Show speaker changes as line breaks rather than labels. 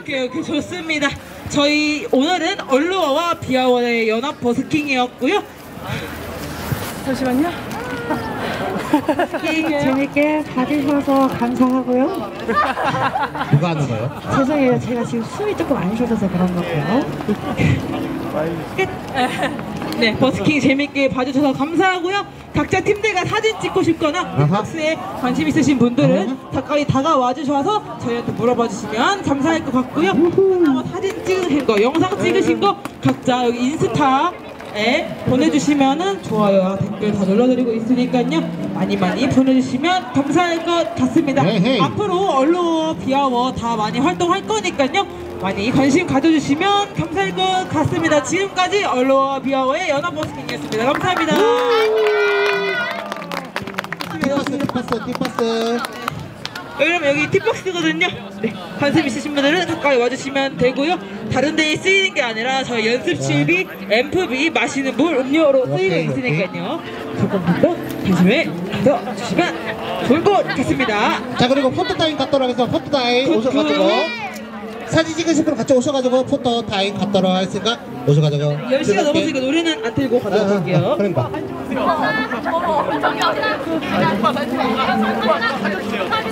오케이 좋습니다. 저희 오늘은 얼루어와 비아원의 연합 버스킹이었고요. 잠시만요.
재밌게 봐주셔서 감사하고요.
누가 하는 거예요?
죄송해요. 제가 지금 숨이 조금 안 쉬어져서 그런 거고요.
끝. 네, 버스킹 재밌게 봐주셔서 감사하고요. 각자 팀들과 사진 찍고 싶거나 박스에 관심 있으신 분들은 가까이 다가와 주셔서 저희한테 물어봐 주시면 감사할 것 같고요. 한번 사진 찍으신 거, 영상 찍으신 거 각자 여기 인스타에 보내주시면은 좋아요와 댓글 다 눌러드리고 있으니까요. 많이 보내주시면 감사할 것 같습니다. 앞으로 얼루어, 비아워 다 많이 활동할 거니까요. 많이 관심 가져주시면 감사할 것 같습니다. 지금까지 얼루어 비아워의 연합 버스킹이었습니다. 감사합니다.
뒷버스.
그럼 여기 팁박스거든요. 네, 관심 있으신 분들은 가까이 와주시면 되고요. 다른 데에 쓰이는 게 아니라 저희 연습실비, 앰프비, 마시는 물, 음료로 쓰이고 있으니까요. 조금만 더 관심을 가져주시면 좋을 것 같습니다.
자, 그리고 포토타임 갖도록 해서 포토타임 오셔가지고 사진 찍으실 분 같이 오셔가지고 포토타임 갖도록 했으니까 오셔가지고
10시가 넘었으니까 노래는 안 틀고 가도록 할게요.
그러니까